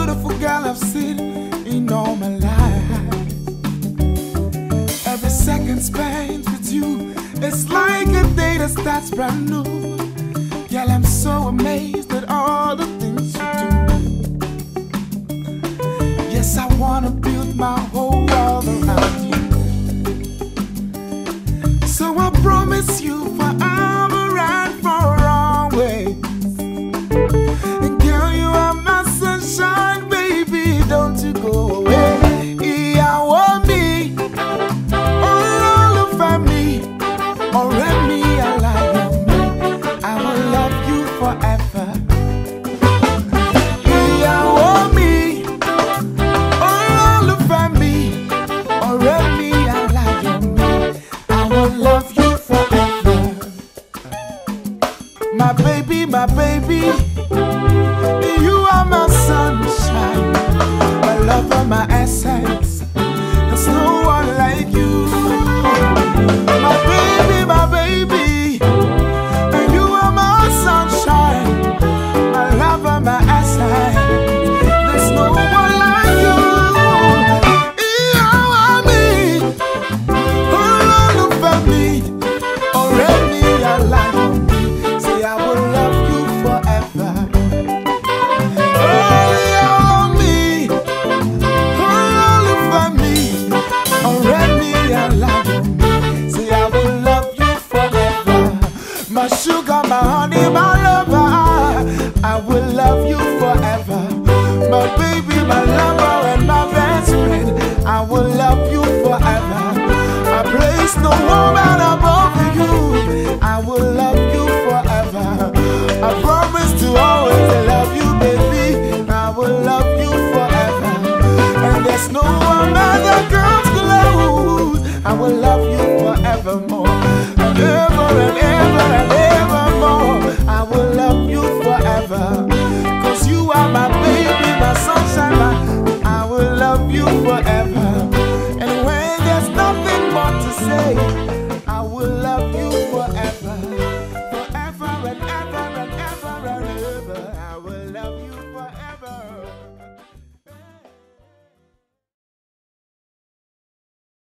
beautiful girl I've seen in all my life. Every second spent with you, it's like a day that starts brand new. Girl, I'm so amazed at all the things you do. Yes, I wanna build my whole world around you. So I promise you forever and for always. And girl, you are my sunshine, baby, don't you go away. I want me, all over me, already me, I like me. I will love you forever. I want me, all over me, already me, I like me. I will love you forever. My baby, my baby, you are my sunshine, my lover, my essence. There's no one like you. My baby, you are my sunshine, my lover, my essence. There's no one like you. You are me, all over me, already I like me. Say I will love you forever. My sugar, my honey, my lover, I will love you forever. My baby, my lover, and my best friend, I will love you forever. I place no woman above you, I will love you forever. I promise to always love you, baby, I will love you forever. And there's no one that comes close, I will love you forevermore. Ever and ever and evermore, I will love you forever. Cause you are my baby, my sunshine, I will love you forever.